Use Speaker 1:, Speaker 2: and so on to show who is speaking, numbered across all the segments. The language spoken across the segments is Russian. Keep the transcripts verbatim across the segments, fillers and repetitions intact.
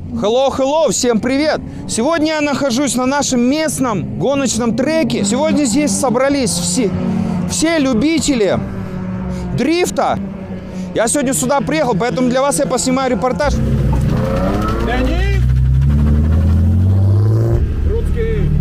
Speaker 1: Hello, hello, всем привет! Сегодня я нахожусь на нашем местном гоночном треке. Сегодня здесь собрались все, все любители дрифта. Я сегодня сюда приехал, поэтому для вас я поснимаю репортаж.
Speaker 2: Леонид! Русский!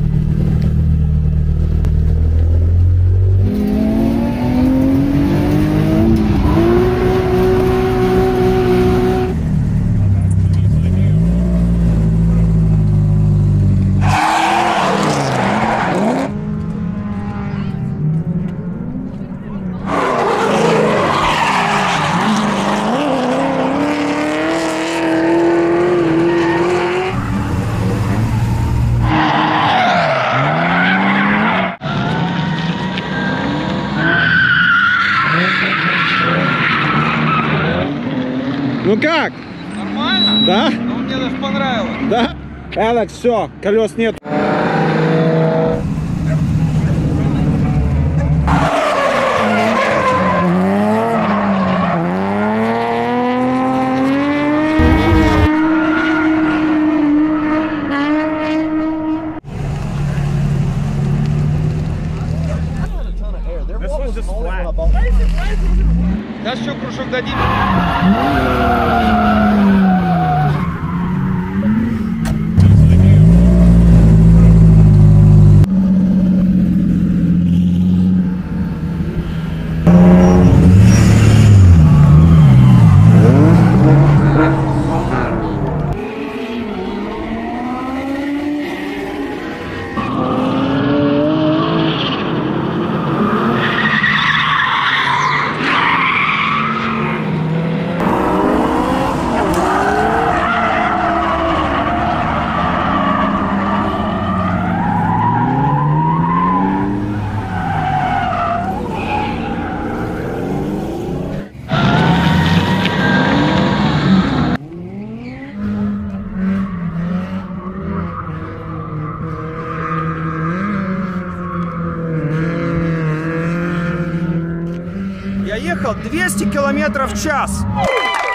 Speaker 1: Ну как?
Speaker 2: Нормально?
Speaker 1: Да?
Speaker 2: Ну, мне даже понравилось.
Speaker 1: Да? Алекс, все, колес нет.
Speaker 2: Сейчас еще кружок дадим.
Speaker 1: Я ехал двести километров в час.